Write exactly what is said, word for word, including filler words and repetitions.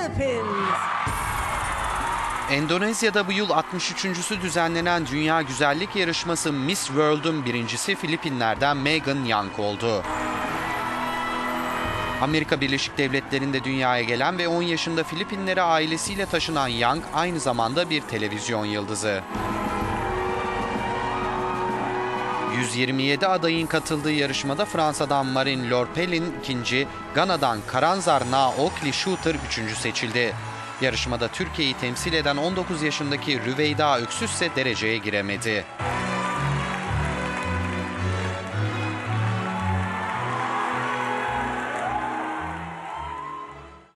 Philippines. Endonezya'da bu yıl altmış üçüncüsü düzenlenen Dünya Güzellik Yarışması Miss World'un birincisi Filipinler'den Megan Young oldu. Amerika Birleşik Devletleri'nde dünyaya gelen ve on yaşında Filipinlere ailesiyle taşınan Young aynı zamanda bir televizyon yıldızı. yüz yirmi yedi adayın katıldığı yarışmada Fransa'dan Marine Lorpelin ikinci, Gana'dan Karanzar Naokli Shooter üçüncü seçildi. Yarışmada Türkiye'yi temsil eden on dokuz yaşındaki Rüveyda Öksüz ise dereceye giremedi.